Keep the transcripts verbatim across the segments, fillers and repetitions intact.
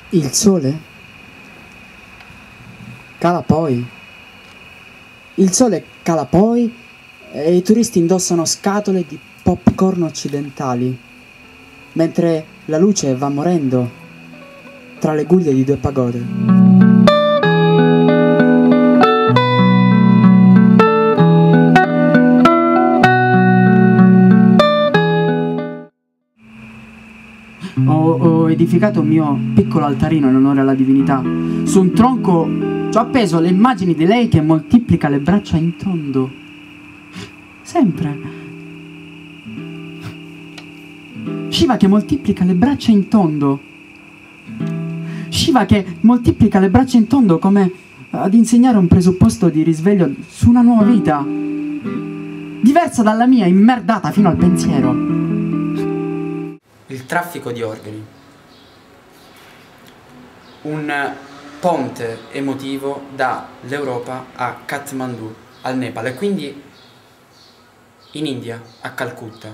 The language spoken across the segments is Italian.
Il sole cala poi. Il sole cala poi e i turisti indossano scatole di popcorn occidentali, mentre la luce va morendo tra le guglie di due pagode. Ho, ho edificato un mio piccolo altarino in onore alla divinità. Su un tronco ci ho appeso le immagini di lei che moltiplica le braccia in tondo. Sempre. Shiva che moltiplica le braccia in tondo. Shiva che moltiplica le braccia in tondo come ad insegnare un presupposto di risveglio su una nuova vita, diversa dalla mia, immerdata fino al pensiero. Il traffico di organi, un ponte emotivo dall'Europa a Kathmandu, al Nepal, e quindi in India, a Calcutta.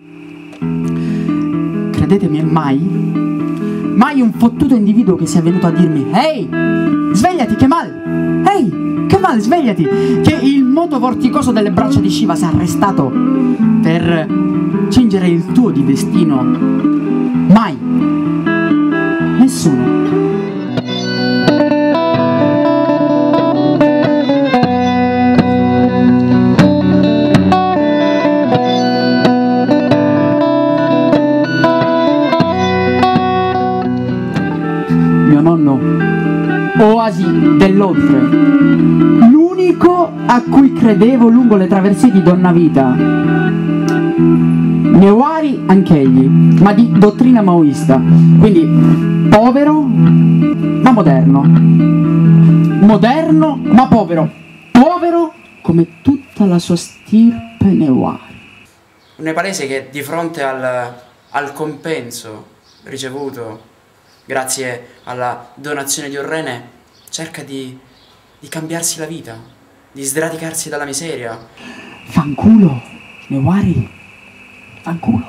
Credetemi, mai, mai un fottuto individuo che sia venuto a dirmi: ehi, svegliati Kemal, ehi, Kemal, svegliati, che il moto vorticoso delle braccia di Shiva si è arrestato per cingere il tuo di destino. Mai. Nessuno. Mio nonno, oasi dell'oltre, l'unico a cui credevo lungo le traversie di Donnavita. Newari anch'egli, ma di dottrina maoista, quindi povero ma moderno, moderno ma povero, povero come tutta la sua stirpe Newari. Un nepalese che di fronte al, al compenso ricevuto grazie alla donazione di un rene cerca di, di cambiarsi la vita, di sradicarsi dalla miseria. Fanculo, Newari, fanculo.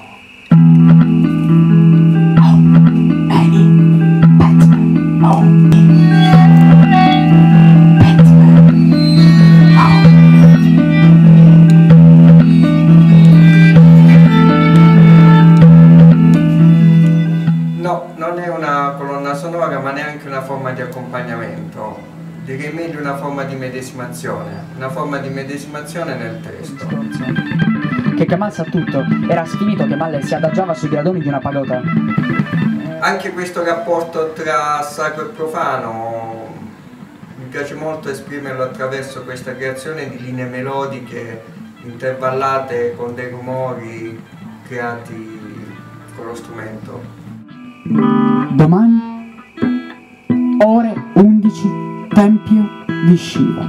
Oh, Annie, Batman, oh, Batman, oh. No, non è una colonna sonora, ma neanche una forma di accompagnamento. Direi meglio una forma di medesimazione, una forma di medesimazione nel testo. Che Kemal sa tutto, era sfinito Kemal si adagiava sui gradoni di una pagoda. Anche questo rapporto tra sacro e profano mi piace molto esprimerlo attraverso questa creazione di linee melodiche intervallate con dei rumori creati con lo strumento. Domani, ore undici, Tempio di Shiva.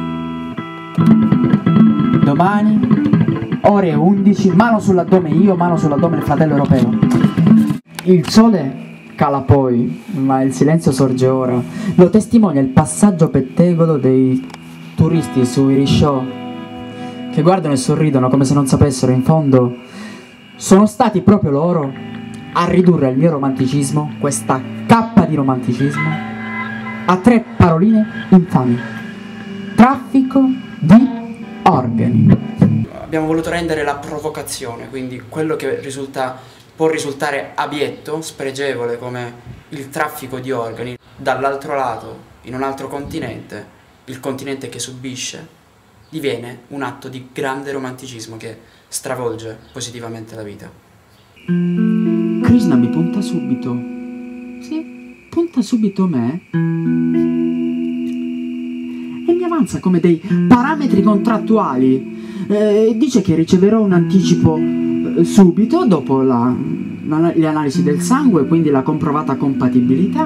Domani, ore undici, mano sull'addome io, mano sull'addome il fratello europeo. Il sole cala poi, ma il silenzio sorge ora. Lo testimonia il passaggio pettegolo dei turisti sui risciò, che guardano e sorridono come se non sapessero, in fondo, sono stati proprio loro a ridurre il mio romanticismo, questa cappa di romanticismo, a tre paroline infami: traffico di organi. Abbiamo voluto rendere la provocazione, quindi quello che risulta, può risultare abietto, spregevole come il traffico di organi, dall'altro lato, in un altro continente, il continente che subisce, diviene un atto di grande romanticismo che stravolge positivamente la vita. Krishna mi punta subito. Sì, punta subito me. E mi avanza come dei parametri contrattuali. Eh, dice che riceverò un anticipo eh, subito dopo la, la, le analisi del sangue, quindi la comprovata compatibilità,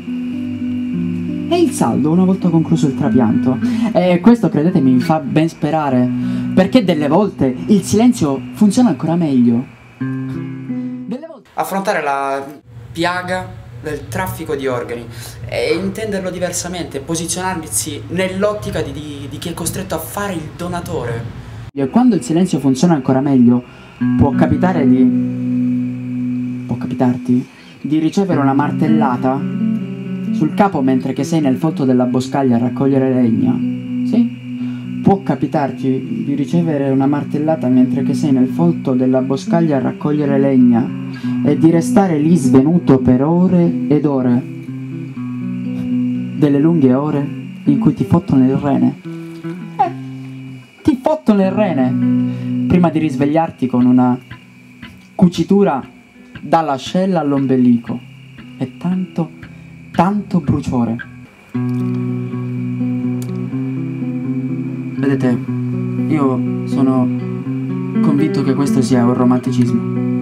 e il saldo una volta concluso il trapianto. E questo, credetemi, mi fa ben sperare, perché delle volte il silenzio funziona ancora meglio. Delle volte... Affrontare la piaga del traffico di organi e intenderlo diversamente, posizionarsi nell'ottica di, di, di chi è costretto a fare il donatore. E quando il silenzio funziona ancora meglio, può capitare di... può capitarti di ricevere una martellata sul capo mentre che sei nel folto della boscaglia a raccogliere legna, sì? Può capitarti di ricevere una martellata mentre che sei nel folto della boscaglia a raccogliere legna e di restare lì svenuto per ore ed ore, delle lunghe ore in cui ti fottono il rene. Eh, ti fottono il rene prima di risvegliarti con una cucitura dall'ascella all'ombelico e tanto, tanto bruciore. Vedete, io sono convinto che questo sia un romanticismo.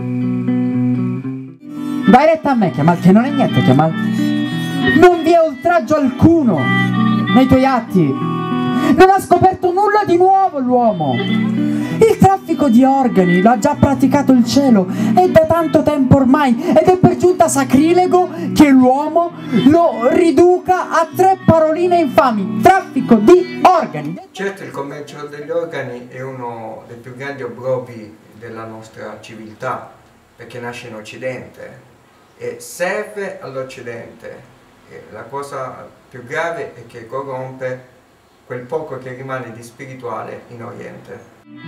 Dai retta a me, Kemal, che non è niente, Kemal. Non vi è oltraggio alcuno nei tuoi atti. Non ha scoperto nulla di nuovo l'uomo. Il traffico di organi l'ha già praticato il cielo, è da tanto tempo ormai, ed è per giunta sacrilego che l'uomo lo riduca a tre paroline infami: traffico di organi. Certo, il commercio degli organi è uno dei più grandi obbrobri della nostra civiltà, perché nasce in Occidente e serve all'Occidente. La cosa più grave è che corrompe quel poco che rimane di spirituale in Oriente.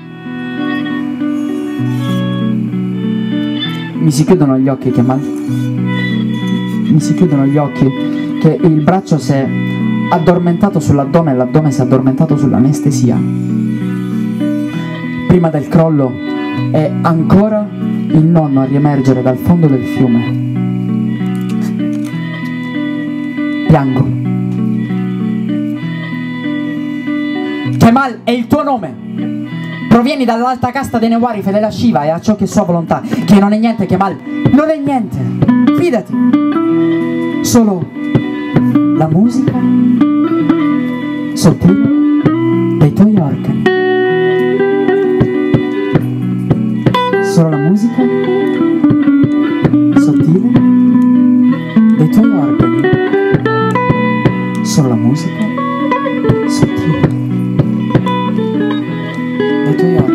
Mi si chiudono gli occhi, Kemal. Mi si chiudono gli occhi che il braccio si è addormentato sull'addome e l'addome si è addormentato sull'anestesia. Prima del crollo è ancora il nonno a riemergere dal fondo del fiume. Piango. Kemal è il tuo nome. Provieni dall'alta casta dei Newari, fedele a Shiva e a ciò che è sua volontà, che non è niente, Kemal, non è niente. Fidati. Solo la musica sottile dei tuoi organi. Solo la musica sottile dei tuoi organi. Solo la musica sottile dei tuoi organi.